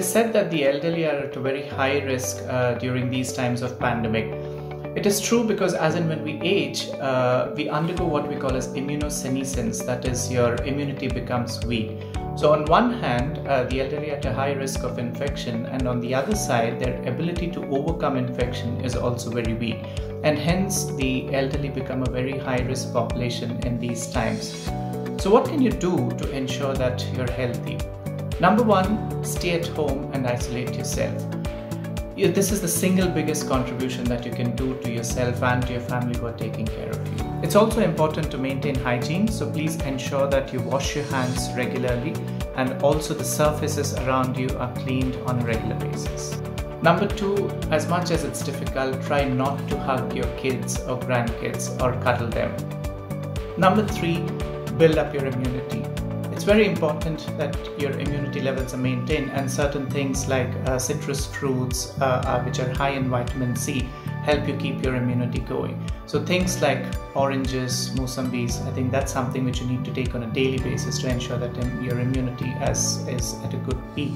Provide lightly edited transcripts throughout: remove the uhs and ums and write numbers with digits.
said that the elderly are at a very high risk during these times of pandemic. It is true because as in when we age, we undergo what we call as immunosenescence, that is your immunity becomes weak. So on one hand, the elderly are at a high risk of infection, and on the other side, their ability to overcome infection is also very weak. And hence the elderly become a very high risk population in these times. So what can you do to ensure that you're healthy? Number one, stay at home and isolate yourself. This is the single biggest contribution that you can do to yourself and to your family who are taking care of you. It's also important to maintain hygiene, so please ensure that you wash your hands regularly and also the surfaces around you are cleaned on a regular basis. Number two, as much as it's difficult, try not to hug your kids or grandkids or cuddle them. Number three, build up your immunity. It's very important that your immunity levels are maintained, and certain things like citrus fruits which are high in vitamin C help you keep your immunity going. So things like oranges, mousambis, I think that's something which you need to take on a daily basis to ensure that your immunity is at a good peak.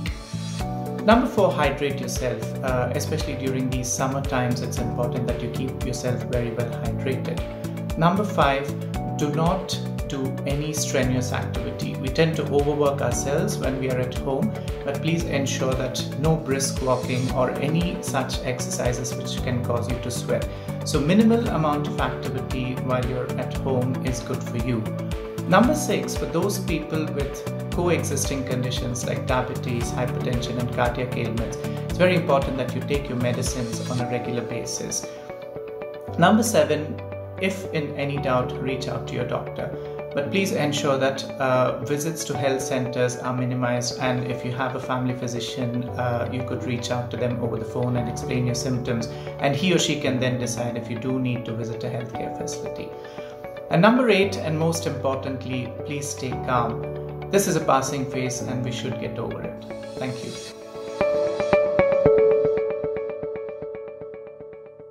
Number four, hydrate yourself. Especially during these summer times, it's important that you keep yourself very well hydrated. Number five, do not do any strenuous activity. We tend to overwork ourselves when we are at home, but please ensure that no brisk walking or any such exercises which can cause you to sweat. So minimal amount of activity while you're at home is good for you. Number six, for those people with coexisting conditions like diabetes, hypertension and cardiac ailments, it's very important that you take your medicines on a regular basis. Number seven, if in any doubt, reach out to your doctor. But please ensure that visits to health centers are minimized, and if you have a family physician, you could reach out to them over the phone and explain your symptoms, and he or she can then decide if you do need to visit a healthcare facility. And number eight, and most importantly, please stay calm. This is a passing phase and we should get over it. Thank you.